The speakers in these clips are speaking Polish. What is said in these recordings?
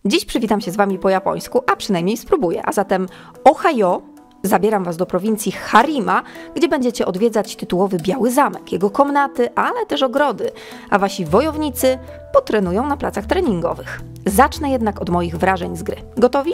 Dziś przywitam się z Wami po japońsku, a przynajmniej spróbuję. A zatem ohayo, zabieram Was do prowincji Harima, gdzie będziecie odwiedzać tytułowy Biały Zamek, jego komnaty, ale też ogrody, a Wasi wojownicy potrenują na placach treningowych. Zacznę jednak od moich wrażeń z gry. Gotowi?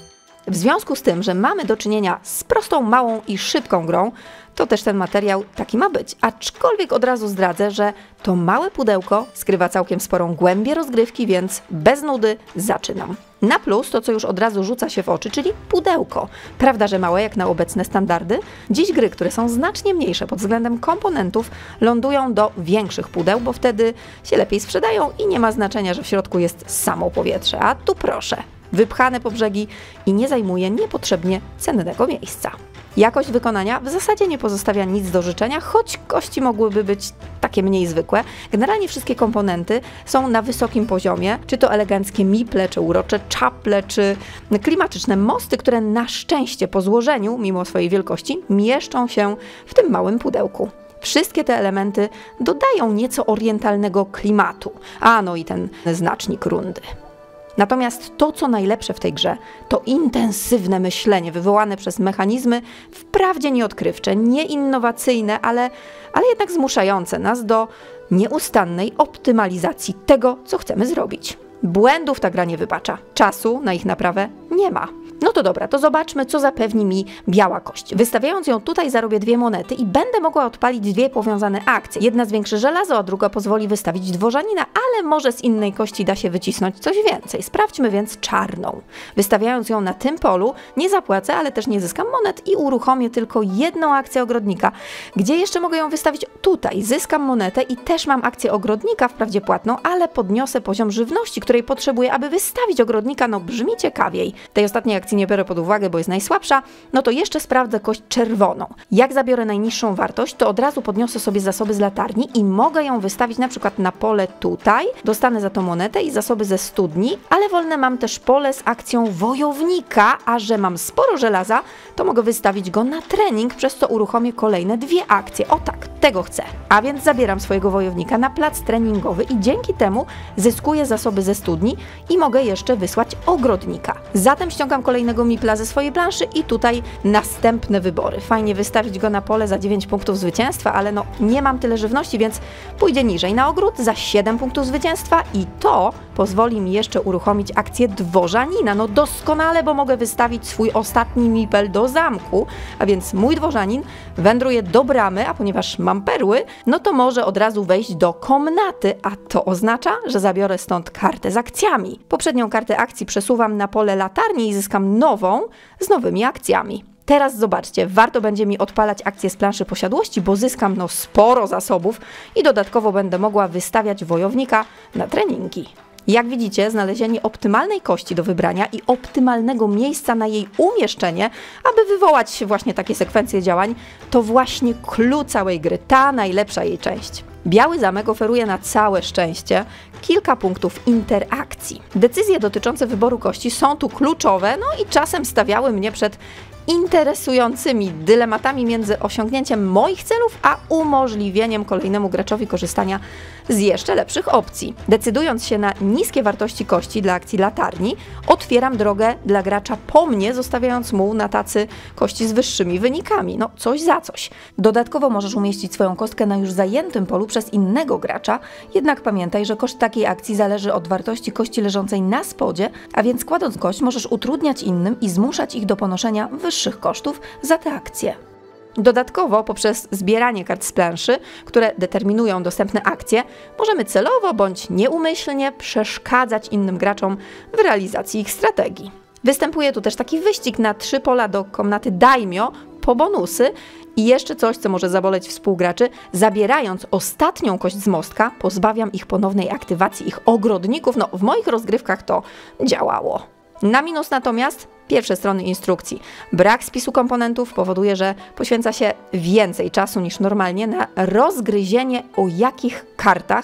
W związku z tym, że mamy do czynienia z prostą, małą i szybką grą, to też ten materiał taki ma być. Aczkolwiek od razu zdradzę, że to małe pudełko skrywa całkiem sporą głębię rozgrywki, więc bez nudy zaczynam. Na plus to, co już od razu rzuca się w oczy, czyli pudełko. Prawda, że małe jak na obecne standardy? Dziś gry, które są znacznie mniejsze pod względem komponentów, lądują do większych pudeł, bo wtedy się lepiej sprzedają i nie ma znaczenia, że w środku jest samo powietrze. A tu proszę, wypchane po brzegi i nie zajmuje niepotrzebnie cennego miejsca. Jakość wykonania w zasadzie nie pozostawia nic do życzenia, choć kości mogłyby być takie mniej zwykłe. Generalnie wszystkie komponenty są na wysokim poziomie, czy to eleganckie miple, czy urocze czaple, czy klimatyczne mosty, które na szczęście po złożeniu, mimo swojej wielkości, mieszczą się w tym małym pudełku. Wszystkie te elementy dodają nieco orientalnego klimatu, a no i ten znacznik rundy. Natomiast to, co najlepsze w tej grze, to intensywne myślenie wywołane przez mechanizmy wprawdzie nieodkrywcze, nieinnowacyjne, ale jednak zmuszające nas do nieustannej optymalizacji tego, co chcemy zrobić. Błędów ta gra nie wybacza, czasu na ich naprawę nie ma. No to dobra, to zobaczmy, co zapewni mi biała kość. Wystawiając ją tutaj, zarobię 2 monety i będę mogła odpalić 2 powiązane akcje. Jedna zwiększy żelazo, a druga pozwoli wystawić dworzanina, ale może z innej kości da się wycisnąć coś więcej. Sprawdźmy więc czarną. Wystawiając ją na tym polu, nie zapłacę, ale też nie zyskam monet i uruchomię tylko jedną akcję ogrodnika. Gdzie jeszcze mogę ją wystawić? Tutaj. Zyskam monetę i też mam akcję ogrodnika, wprawdzie płatną, ale podniosę poziom żywności, której potrzebuję, aby wystawić ogrodnika. No brzmi ciekawiej. Tej ostatniej akcji nie biorę pod uwagę, bo jest najsłabsza, no to jeszcze sprawdzę kość czerwoną. Jak zabiorę najniższą wartość, to od razu podniosę sobie zasoby z latarni i mogę ją wystawić na przykład na pole tutaj, dostanę za to monetę i zasoby ze studni, ale wolne mam też pole z akcją wojownika, a że mam sporo żelaza, to mogę wystawić go na trening, przez co uruchomię kolejne 2 akcje. O tak, tego chcę. A więc zabieram swojego wojownika na plac treningowy i dzięki temu zyskuję zasoby ze studni i mogę jeszcze wysłać ogrodnika. Zatem ściągam kolejnego mipla ze swojej planszy i tutaj następne wybory. Fajnie wystawić go na pole za 9 punktów zwycięstwa, ale no nie mam tyle żywności, więc pójdzie niżej na ogród za 7 punktów zwycięstwa i to pozwoli mi jeszcze uruchomić akcję dworzanina. No doskonale, bo mogę wystawić swój ostatni mipel do zamku, a więc mój dworzanin wędruje do bramy, a ponieważ mam perły, no to może od razu wejść do komnaty, a to oznacza, że zabiorę stąd kartę z akcjami. Poprzednią kartę akcji przesuwam na pole latarni i zyskam nową z nowymi akcjami. Teraz zobaczcie, warto będzie mi odpalać akcje z planszy posiadłości, bo zyskam sporo zasobów i dodatkowo będę mogła wystawiać wojownika na treningi. Jak widzicie, znalezienie optymalnej kości do wybrania i optymalnego miejsca na jej umieszczenie, aby wywołać właśnie takie sekwencje działań, to właśnie clue całej gry, ta najlepsza jej część. Biały Zamek oferuje na całe szczęście kilka punktów interakcji. Decyzje dotyczące wyboru kości są tu kluczowe, no i czasem stawiały mnie przed interesującymi dylematami między osiągnięciem moich celów, a umożliwieniem kolejnemu graczowi korzystania z jeszcze lepszych opcji. Decydując się na niskie wartości kości dla akcji latarni, otwieram drogę dla gracza po mnie, zostawiając mu na tacy kości z wyższymi wynikami. No coś za coś. Dodatkowo możesz umieścić swoją kostkę na już zajętym polu przez innego gracza, jednak pamiętaj, że koszt takiej akcji zależy od wartości kości leżącej na spodzie, a więc kładąc kość możesz utrudniać innym i zmuszać ich do ponoszenia wyższych kosztów za te akcje. Dodatkowo poprzez zbieranie kart z planszy, które determinują dostępne akcje, możemy celowo bądź nieumyślnie przeszkadzać innym graczom w realizacji ich strategii. Występuje tu też taki wyścig na 3 pola do komnaty Daimyo po bonusy i jeszcze coś, co może zaboleć współgraczy. Zabierając ostatnią kość z mostka, pozbawiam ich ponownej aktywacji ich ogrodników. No, w moich rozgrywkach to działało. Na minus natomiast pierwsze strony instrukcji. Brak spisu komponentów powoduje, że poświęca się więcej czasu niż normalnie na rozgryzienie, o jakich kartach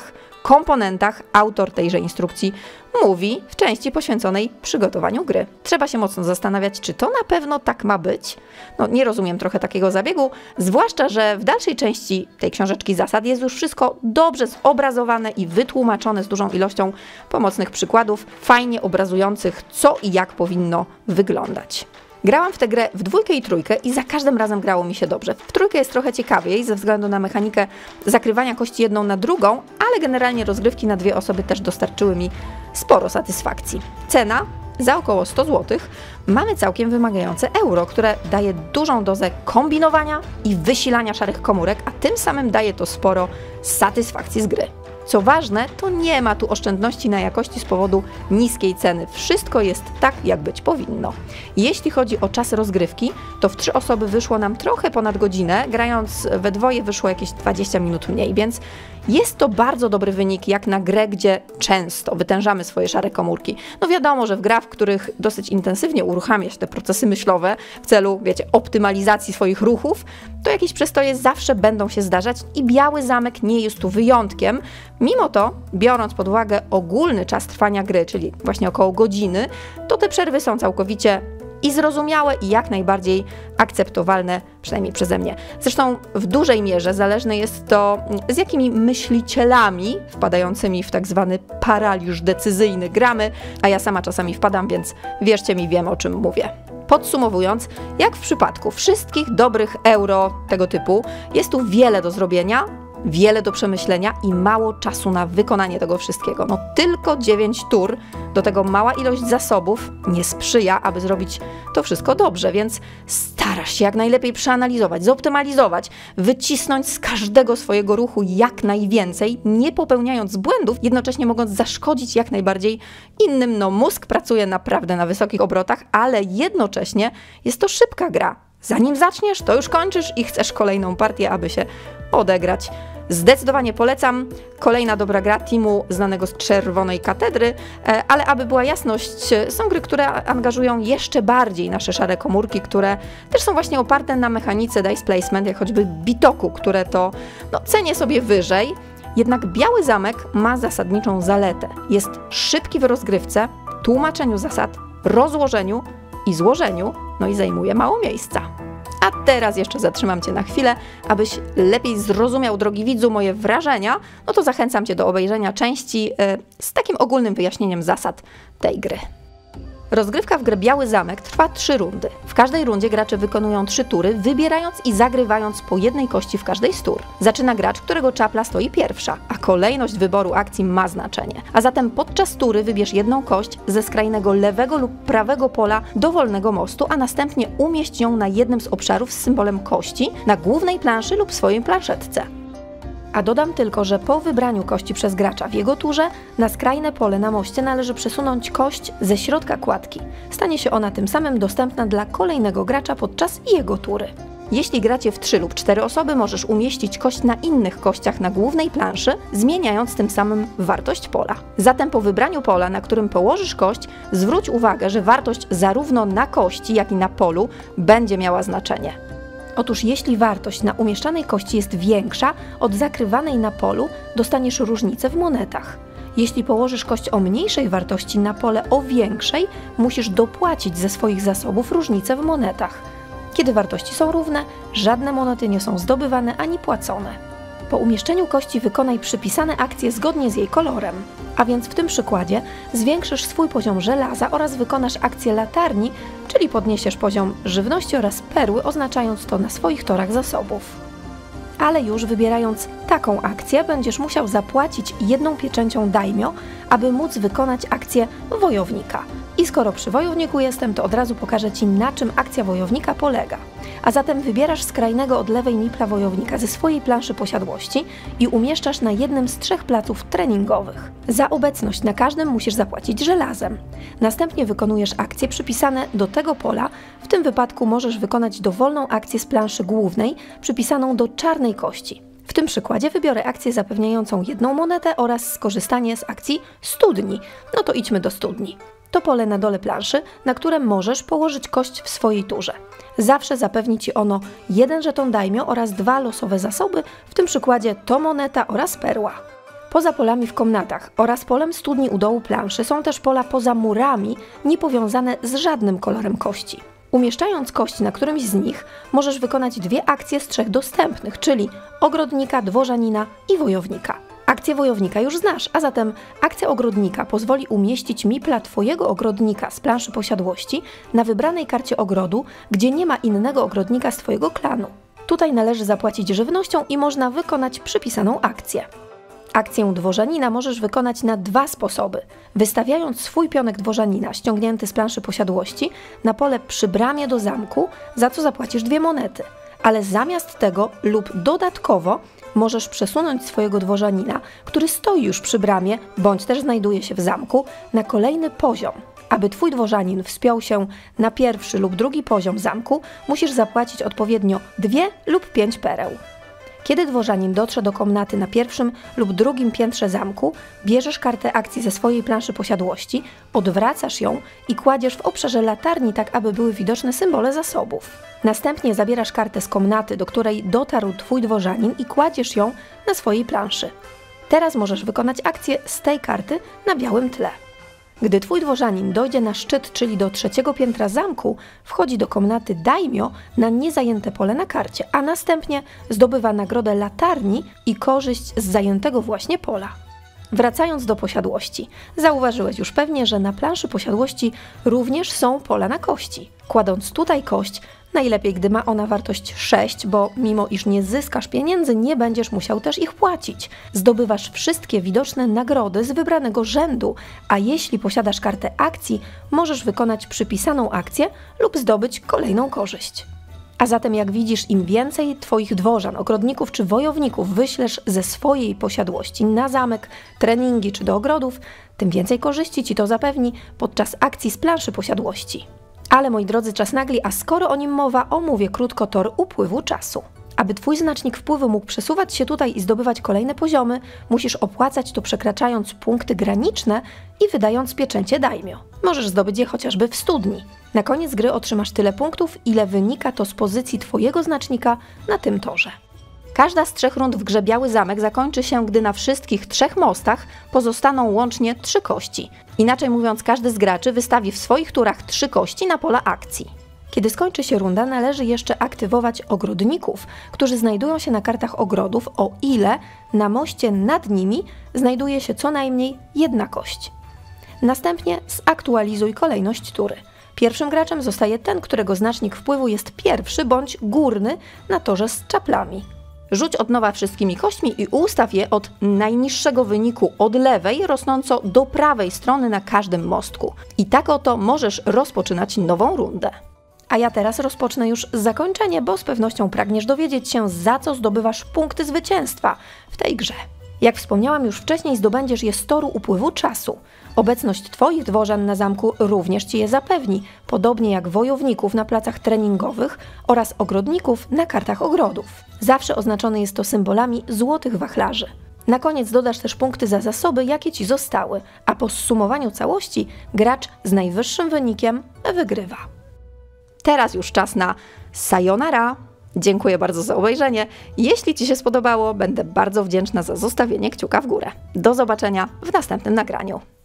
komponentach autor tejże instrukcji mówi w części poświęconej przygotowaniu gry. Trzeba się mocno zastanawiać, czy to na pewno tak ma być. No, nie rozumiem trochę takiego zabiegu, zwłaszcza, że w dalszej części tej książeczki zasad jest już wszystko dobrze zobrazowane i wytłumaczone z dużą ilością pomocnych przykładów, fajnie obrazujących, co i jak powinno wyglądać. Grałam w tę grę w 2 i 3 i za każdym razem grało mi się dobrze. W 3 jest trochę ciekawiej ze względu na mechanikę zakrywania kości jedną na drugą, ale generalnie rozgrywki na 2 osoby też dostarczyły mi sporo satysfakcji. Cena za około 100 zł. Mamy całkiem wymagające euro, które daje dużą dozę kombinowania i wysilania szarych komórek, a tym samym daje to sporo satysfakcji z gry. Co ważne, to nie ma tu oszczędności na jakości z powodu niskiej ceny. Wszystko jest tak, jak być powinno. Jeśli chodzi o czas rozgrywki, to w 3 osoby wyszło nam trochę ponad godzinę, grając we 2 wyszło jakieś 20 minut mniej, więc jest to bardzo dobry wynik jak na grę, gdzie często wytężamy swoje szare komórki. No wiadomo, że w grach, w których dosyć intensywnie uruchamia się te procesy myślowe w celu, wiecie, optymalizacji swoich ruchów, to jakieś przestoje zawsze będą się zdarzać i Biały Zamek nie jest tu wyjątkiem. Mimo to, biorąc pod uwagę ogólny czas trwania gry, czyli właśnie około godziny, to te przerwy są całkowicie i zrozumiałe i jak najbardziej akceptowalne, przynajmniej przeze mnie. Zresztą w dużej mierze zależne jest to, z jakimi myślicielami wpadającymi w tak zwany paraliż decyzyjny gramy, a ja sama czasami wpadam, więc wierzcie mi, wiem, o czym mówię. Podsumowując, jak w przypadku wszystkich dobrych euro tego typu, jest tu wiele do zrobienia, wiele do przemyślenia i mało czasu na wykonanie tego wszystkiego. No tylko 9 tur, do tego mała ilość zasobów nie sprzyja, aby zrobić to wszystko dobrze, więc starasz się jak najlepiej przeanalizować, zoptymalizować, wycisnąć z każdego swojego ruchu jak najwięcej, nie popełniając błędów, jednocześnie mogąc zaszkodzić jak najbardziej innym. No mózg pracuje naprawdę na wysokich obrotach, ale jednocześnie jest to szybka gra. Zanim zaczniesz, to już kończysz i chcesz kolejną partię, aby się odegrać. Zdecydowanie polecam. Kolejna dobra gra teamu znanego z Czerwonej Katedry, ale aby była jasność, są gry, które angażują jeszcze bardziej nasze szare komórki, które też są właśnie oparte na mechanice dice placement, jak choćby Bitoku, które to cenię sobie wyżej. Jednak Biały Zamek ma zasadniczą zaletę. Jest szybki w rozgrywce, tłumaczeniu zasad, rozłożeniu i złożeniu, no i zajmuje mało miejsca. A teraz jeszcze zatrzymam Cię na chwilę, abyś lepiej zrozumiał, drogi widzu, moje wrażenia, no to zachęcam Cię do obejrzenia części z takim ogólnym wyjaśnieniem zasad tej gry. Rozgrywka w grę Biały Zamek trwa 3 rundy. W każdej rundzie gracze wykonują 3 tury, wybierając i zagrywając po jednej kości w każdej z tur. Zaczyna gracz, którego czapla stoi pierwsza, a kolejność wyboru akcji ma znaczenie. A zatem podczas tury wybierz jedną kość ze skrajnego lewego lub prawego pola dowolnego mostu, a następnie umieść ją na jednym z obszarów z symbolem kości na głównej planszy lub swojej planszetce. A dodam tylko, że po wybraniu kości przez gracza w jego turze, na skrajne pole na moście należy przesunąć kość ze środka kładki. Stanie się ona tym samym dostępna dla kolejnego gracza podczas jego tury. Jeśli gracie w 3 lub 4 osoby, możesz umieścić kość na innych kościach na głównej planszy, zmieniając tym samym wartość pola. Zatem po wybraniu pola, na którym położysz kość, zwróć uwagę, że wartość zarówno na kości, jak i na polu będzie miała znaczenie. Otóż jeśli wartość na umieszczanej kości jest większa od zakrywanej na polu, dostaniesz różnicę w monetach. Jeśli położysz kość o mniejszej wartości na pole o większej, musisz dopłacić ze swoich zasobów różnicę w monetach. Kiedy wartości są równe, żadne monety nie są zdobywane ani płacone. Po umieszczeniu kości wykonaj przypisane akcje zgodnie z jej kolorem. A więc w tym przykładzie zwiększysz swój poziom żelaza oraz wykonasz akcję latarni, czyli podniesiesz poziom żywności oraz perły, oznaczając to na swoich torach zasobów. Ale już wybierając taką akcję, będziesz musiał zapłacić 1 pieczęcią daimyo, aby móc wykonać akcję wojownika. I skoro przy wojowniku jestem, to od razu pokażę Ci, na czym akcja wojownika polega. A zatem wybierasz skrajnego od lewej mipla wojownika ze swojej planszy posiadłości i umieszczasz na jednym z 3 placów treningowych. Za obecność na każdym musisz zapłacić żelazem. Następnie wykonujesz akcje przypisane do tego pola. W tym wypadku możesz wykonać dowolną akcję z planszy głównej, przypisaną do czarnej kości. W tym przykładzie wybiorę akcję zapewniającą 1 monetę oraz skorzystanie z akcji studni. No to idźmy do studni. To pole na dole planszy, na które możesz położyć kość w swojej turze. Zawsze zapewni Ci ono 1 żeton daimyo oraz 2 losowe zasoby, w tym przykładzie to moneta oraz perła. Poza polami w komnatach oraz polem studni u dołu planszy są też pola poza murami, niepowiązane z żadnym kolorem kości. Umieszczając kość na którymś z nich, możesz wykonać 2 akcje z 3 dostępnych, czyli ogrodnika, dworzanina i wojownika. Akcję wojownika już znasz, a zatem akcja ogrodnika pozwoli umieścić mipla twojego ogrodnika z planszy posiadłości na wybranej karcie ogrodu, gdzie nie ma innego ogrodnika z twojego klanu. Tutaj należy zapłacić żywnością i można wykonać przypisaną akcję. Akcję dworzanina możesz wykonać na 2 sposoby. Wystawiając swój pionek dworzanina ściągnięty z planszy posiadłości na pole przy bramie do zamku, za co zapłacisz 2 monety. Ale zamiast tego lub dodatkowo możesz przesunąć swojego dworzanina, który stoi już przy bramie, bądź też znajduje się w zamku, na kolejny poziom. Aby twój dworzanin wspiął się na 1. lub 2. poziom zamku, musisz zapłacić odpowiednio 2 lub 5 pereł. Kiedy dworzanin dotrze do komnaty na 1. lub 2. piętrze zamku, bierzesz kartę akcji ze swojej planszy posiadłości, odwracasz ją i kładziesz w obszarze latarni, tak aby były widoczne symbole zasobów. Następnie zabierasz kartę z komnaty, do której dotarł twój dworzanin i kładziesz ją na swojej planszy. Teraz możesz wykonać akcję z tej karty na białym tle. Gdy twój dworzanin dojdzie na szczyt, czyli do 3. piętra zamku, wchodzi do komnaty daimio na niezajęte pole na karcie, a następnie zdobywa nagrodę latarni i korzyść z zajętego właśnie pola. Wracając do posiadłości, zauważyłeś już pewnie, że na planszy posiadłości również są pola na kości. Kładąc tutaj kość, najlepiej gdy ma ona wartość 6, bo mimo iż nie zyskasz pieniędzy, nie będziesz musiał też ich płacić. Zdobywasz wszystkie widoczne nagrody z wybranego rzędu, a jeśli posiadasz kartę akcji, możesz wykonać przypisaną akcję lub zdobyć kolejną korzyść. A zatem jak widzisz, im więcej twoich dworzan, ogrodników czy wojowników wyślesz ze swojej posiadłości na zamek, treningi czy do ogrodów, tym więcej korzyści ci to zapewni podczas akcji z planszy posiadłości. Ale moi drodzy, czas nagli, a skoro o nim mowa, omówię krótko tor upływu czasu. Aby twój znacznik wpływu mógł przesuwać się tutaj i zdobywać kolejne poziomy, musisz opłacać to przekraczając punkty graniczne i wydając pieczęcie daimio. Możesz zdobyć je chociażby w studni. Na koniec gry otrzymasz tyle punktów, ile wynika to z pozycji twojego znacznika na tym torze. Każda z 3 rund w grze Biały Zamek zakończy się, gdy na wszystkich 3 mostach pozostaną łącznie 3 kości. Inaczej mówiąc, każdy z graczy wystawi w swoich turach 3 kości na pola akcji. Kiedy skończy się runda, należy jeszcze aktywować ogrodników, którzy znajdują się na kartach ogrodów, o ile na moście nad nimi znajduje się co najmniej 1 kość. Następnie zaktualizuj kolejność tury. Pierwszym graczem zostaje ten, którego znacznik wpływu jest pierwszy bądź górny na torze z czaplami. Rzuć od nowa wszystkimi kośćmi i ustaw je od najniższego wyniku od lewej, rosnąco do prawej strony na każdym mostku. I tak oto możesz rozpoczynać nową rundę. A ja teraz rozpocznę już zakończenie, bo z pewnością pragniesz dowiedzieć się, za co zdobywasz punkty zwycięstwa w tej grze. Jak wspomniałam już wcześniej, zdobędziesz je z toru upływu czasu. Obecność twoich dworzan na zamku również ci je zapewni, podobnie jak wojowników na placach treningowych oraz ogrodników na kartach ogrodów. Zawsze oznaczone jest to symbolami złotych wachlarzy. Na koniec dodasz też punkty za zasoby, jakie ci zostały, a po zsumowaniu całości gracz z najwyższym wynikiem wygrywa. Teraz już czas na sayonara. Dziękuję bardzo za obejrzenie. Jeśli ci się spodobało, będę bardzo wdzięczna za zostawienie kciuka w górę. Do zobaczenia w następnym nagraniu.